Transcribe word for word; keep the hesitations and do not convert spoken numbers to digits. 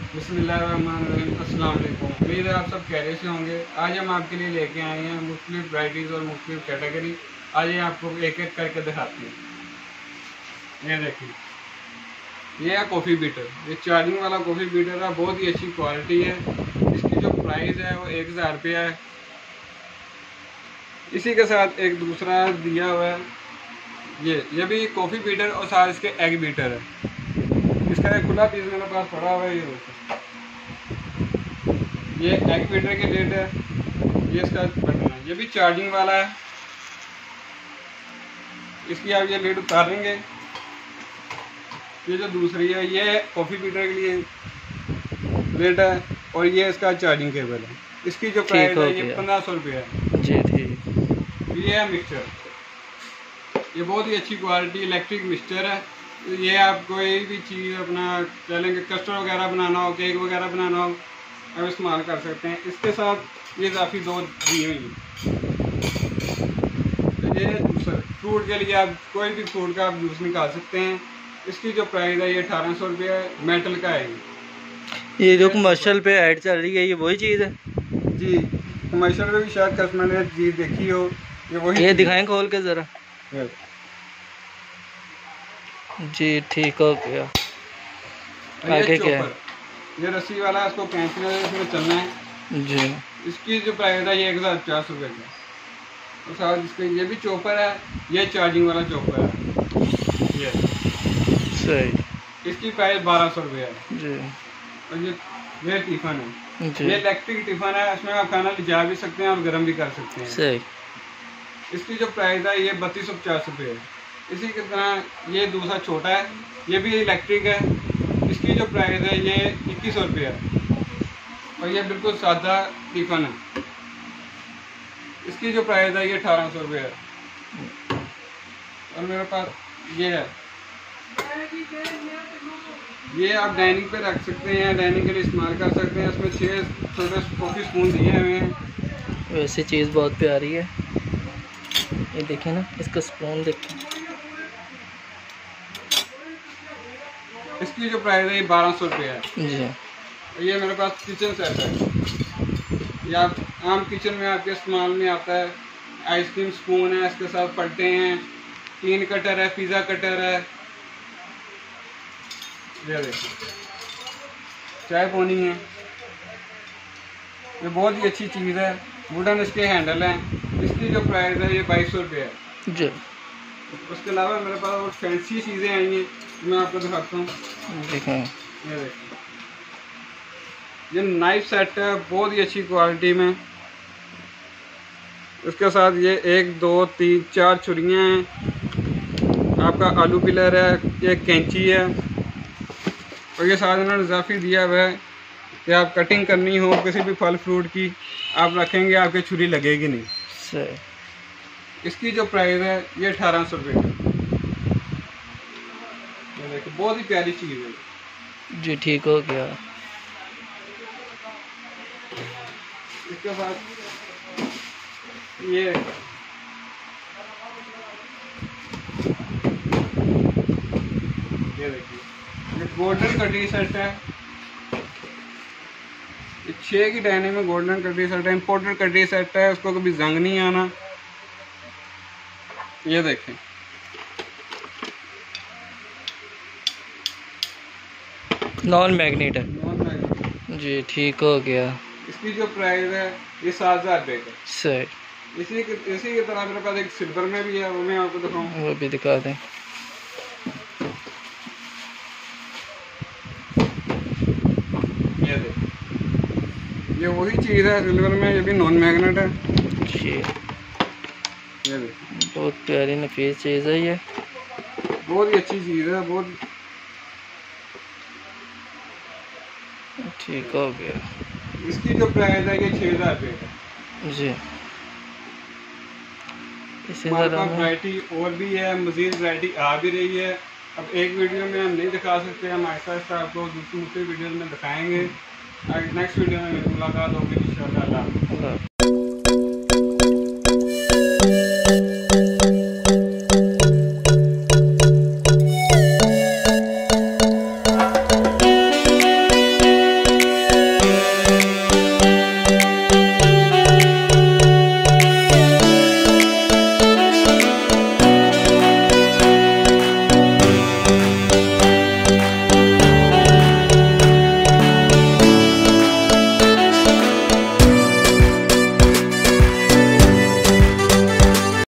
बिस्मिल्लाहिर्रहमानिर्रहीम। अस्सलाम वालेकुम। उम्मीद है आप सब खैरियत से होंगे। आज हम आपके लिए लेके आए हैं मुख्तलिफ वैराइटीज़ और मुख्तलिफ कैटेगरी। आज ये आपको एक एक करके दिखाते हैं। ये देखिए, ये है कॉफ़ी बीटर। ये चार्जिंग वाला कॉफ़ी बीटर है, बहुत ही अच्छी क्वालिटी है। इसकी जो प्राइस है वो एक हज़ार रुपया है। इसी के साथ एक दूसरा दिया हुआ है, ये ये भी कॉफ़ी बीटर और साथ इसके एग बीटर है। इसका एक खुला पीस मेरे पास पड़ा हुआ है, ये देखो, ये एग बीटर की डेट है। ये इसका बटन है, ये भी चार्जिंग वाला है। इसकी आप ये लीड उतारेंगे। ये जो दूसरी है ये कॉफ़ी बीटर के लिए लीड है, और ये इसका चार्जिंग केबल है। इसकी जो प्राइस है ये पंद्रह सौ रुपये है जी। ठीक, ये है मिक्सचर। ये बहुत ही अच्छी क्वालिटी इलेक्ट्रिक मिक्सचर है। तो ये आप कोई भी चीज़ अपना चलेंगे, कस्टर्ड वगैरह बनाना हो, केक वगैरह बनाना हो, आप इस्तेमाल कर सकते हैं। इसके साथ ये काफ़ी दो दी हुई है। तो ये जूसर, फ्रूट के लिए आप कोई भी फ्रूट का आप जूस निकाल सकते हैं। इसकी जो प्राइस है ये अठारह सौ रुपये है, मेटल का है। ये जो कमर्शियल पे ऐड चल रही है ये वही चीज़ है जी। कमर्शियल में भी शायद कस्टमर ने चीज़ देखी हो, ये वही। ये दिखाएं खोल के ज़रा जी। ठीक हो गया। आगे क्या है? ये रस्सी वाला है, इसको कैंची में इसमें चलना है जी। इसकी जो प्राइस है ये एक हज़ार पचास रुपये का। और साथ इसके ये भी चॉपर है, ये चार्जिंग वाला चॉपर है। ये सही, इसकी प्राइस बारह सौ रुपये है जी। और ये ये टिफ़न है जी। ये इलेक्ट्रिक टिफ़न है। इसमें आप खाना ले जा भी सकते हैं और गर्म भी कर सकते हैं। सही। इसकी जो प्राइस है ये बत्तीस सौ पचास रुपये है। इसी की तरह ये दूसरा छोटा है, ये भी इलेक्ट्रिक है। इसकी जो प्राइस है ये इक्कीस सौ रुपये है, और ये बिल्कुल सादा टिफ़न है। इसकी जो प्राइस है ये अठारह सौ रुपये है। और मेरे पास ये है, ये आप डाइनिंग पे रख सकते हैं, डाइनिंग के लिए इस्तेमाल कर सकते हैं। इसमें छः छोटे कॉफ़ी स्पून दिए हुए हैं। वैसे चीज़ बहुत प्यारी है। ये देखें ना, इसका स्पून देखें। इसकी जो प्राइस है ये बारह सौ रुपये है जी। ये मेरे पास किचन सेट है। ये आप आम किचन में आपके इस्तेमाल में आता है। आइसक्रीम स्पून है, इसके साथ पलटे हैं, टीन कटर है, पिज़्ज़ा कटर है। ये देखिए, चाय पोनी है। ये बहुत ही अच्छी चीज़ है। वुडन इसके हैंडल हैं। इसकी जो प्राइस है ये बाईस सौ रुपये है जी। उसके अलावा मेरे पास और फैंसी चीज़ें आई हैं, मैं आपको दिखाता हूँ। देखें, ये देखिए, ये नाइफ सेट है, बहुत ही अच्छी क्वालिटी में। इसके साथ ये एक दो तीन चार छुरियाँ हैं, आपका आलू पिलर है, ये कैंची है, और ये साथ इन्होंने इजाफी दिया हुआ है कि आप कटिंग करनी हो किसी भी फल फ्रूट की, आप रखेंगे आपकी छुरी लगेगी नहीं। सही। इसकी जो प्राइस है ये अठारह सौ रुपये है। ये देखिए, बहुत ही प्यारी चीज़ है जी। ठीक हो गया। इसके साथ ये ये देखिए, ये गोल्डन कटरी सेट है। ये छः की डायने में गोल्डन कटरी सेट है, इम्पोर्टेड कटरी सेट है, उसको कभी जंग नहीं आना। ये देखें, नॉन मैग्नेट है नॉन मैग्नेट। जी। ठीक हो गया। इसकी जो प्राइस है ये सात हज़ार रुपये का। सही। इसी के इसी की तरह मेरे पास एक सिल्वर में भी है, वो मैं आपको दिखाऊँ। वो भी दिखा दें। ये देखिए, ये वही चीज़ है सिल्वर में, ये भी नॉन मैग्नेट है जी। ये देखिए, बहुत प्यारी नफीस चीज़ है ये। बहुत ही अच्छी चीज़ है, बहुत। ठीक हो गया। इसकी जो प्राइस है ये छः हज़ार रुपये का जी। इसी हमारे तरह पास वैरायटी और भी है, मज़ीद वैरायटी आ भी रही है। अब एक वीडियो में हम नहीं दिखा सकते, हम आहिस्ता आहिस्ता आपको दूसरी दूसरी वीडियो में दिखाएंगे। नेक्स्ट वीडियो में मेरी मुलाकात होगी इंशाअल्लाह।